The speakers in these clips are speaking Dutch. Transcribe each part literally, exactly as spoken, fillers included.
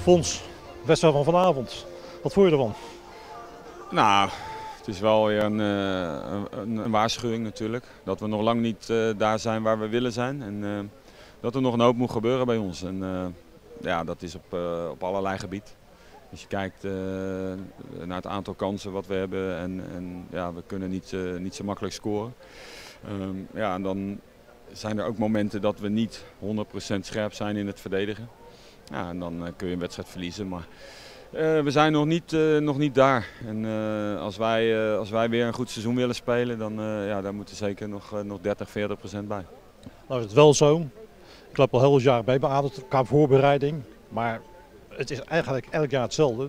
Fons, wedstrijd van vanavond. Wat vond je ervan? Nou, het is wel weer een, een, een waarschuwing natuurlijk. Dat we nog lang niet uh, daar zijn waar we willen zijn. En uh, dat er nog een hoop moet gebeuren bij ons. En uh, ja, dat is op, uh, op allerlei gebied. Als je kijkt uh, naar het aantal kansen wat we hebben en, en ja, we kunnen niet, uh, niet zo makkelijk scoren. Um, ja, en dan zijn er ook momenten dat we niet honderd procent scherp zijn in het verdedigen. Ja, en dan uh, kun je een wedstrijd verliezen. Maar uh, we zijn nog niet, uh, nog niet daar. En uh, als, wij, uh, als wij weer een goed seizoen willen spelen, dan uh, ja, daar moeten zeker nog, uh, nog dertig, veertig procent bij. Nou is het wel zo. Ik loop al heel veel jaar bij bij A D O qua voorbereiding. Maar het is eigenlijk elk jaar hetzelfde.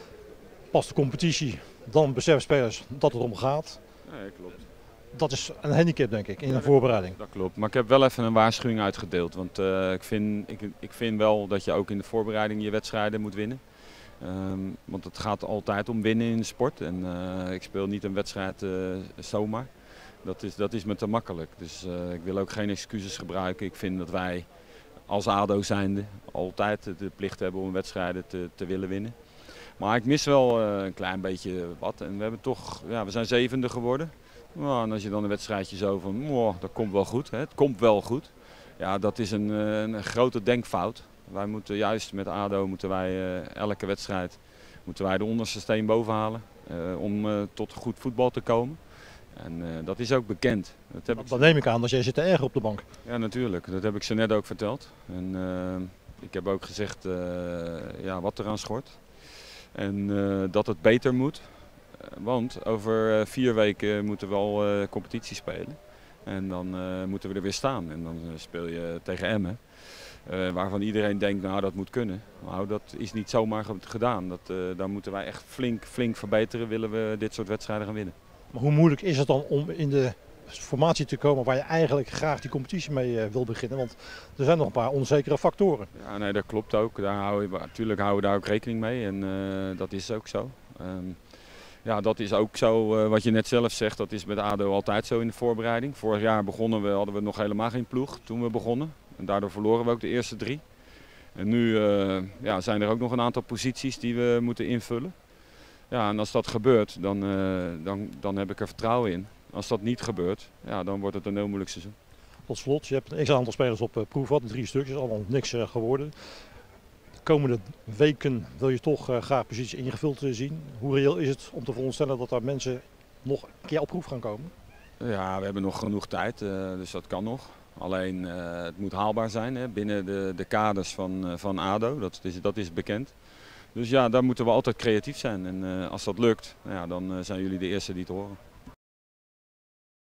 Pas de competitie, dan beseffen spelers dat het om gaat. Nee, klopt. Dat is een handicap denk ik in een voorbereiding. Dat klopt, maar ik heb wel even een waarschuwing uitgedeeld. Want uh, ik, vind, ik, ik vind wel dat je ook in de voorbereiding je wedstrijden moet winnen. Um, want het gaat altijd om winnen in de sport. En uh, ik speel niet een wedstrijd uh, zomaar. Dat is, dat is me te makkelijk. Dus uh, ik wil ook geen excuses gebruiken. Ik vind dat wij als A D O zijnde altijd de plicht hebben om wedstrijden te, te willen winnen. Maar ik mis wel uh, een klein beetje wat. En we, hebben toch, ja, we zijn zevende geworden. Nou, en als je dan een wedstrijdje zo van, oh, dat komt wel goed, hè? Het komt wel goed. Ja, dat is een, een grote denkfout. Wij moeten juist met A D O moeten wij uh, elke wedstrijd moeten wij de onderste steen boven halen uh, om uh, tot goed voetbal te komen. En uh, dat is ook bekend. Dat heb Dat, ik... dat neem ik aan, dat jij zit te erger op de bank. Ja, natuurlijk. Dat heb ik ze net ook verteld. En uh, ik heb ook gezegd uh, ja, wat eraan schort. En uh, dat het beter moet. Want over vier weken moeten we al uh, competitie spelen. En dan uh, moeten we er weer staan. En dan uh, speel je tegen Emmen. Uh, waarvan iedereen denkt, nou dat moet kunnen. Nou, dat is niet zomaar gedaan. Dat, uh, daar moeten wij echt flink, flink verbeteren, willen we dit soort wedstrijden gaan winnen. Maar hoe moeilijk is het dan om in de formatie te komen waar je eigenlijk graag die competitie mee uh, wil beginnen? Want er zijn nog een paar onzekere factoren. Ja, nee, dat klopt ook. Daar houden we, natuurlijk houden we daar ook rekening mee. En uh, dat is ook zo. Um, Ja, dat is ook zo uh, wat je net zelf zegt, dat is met A D O altijd zo in de voorbereiding. Vorig jaar begonnen we, hadden we nog helemaal geen ploeg toen we begonnen. En daardoor verloren we ook de eerste drie. En nu uh, ja, zijn er ook nog een aantal posities die we moeten invullen. Ja, en als dat gebeurt, dan, uh, dan, dan heb ik er vertrouwen in. Als dat niet gebeurt, ja, dan wordt het een heel moeilijk seizoen. Tot slot, je hebt een x-aantal spelers op uh, proef gehad, drie stukjes, allemaal niks uh, geworden. De komende weken wil je toch uh, graag posities ingevuld uh, zien. Hoe reëel is het om te veronderstellen dat daar mensen nog een keer op proef gaan komen? Ja, we hebben nog genoeg tijd, uh, dus dat kan nog. Alleen uh, het moet haalbaar zijn hè, binnen de, de kaders van, uh, van A D O, dat is, dat is bekend. Dus ja, daar moeten we altijd creatief zijn en uh, als dat lukt, nou ja, dan uh, zijn jullie de eerste die het horen.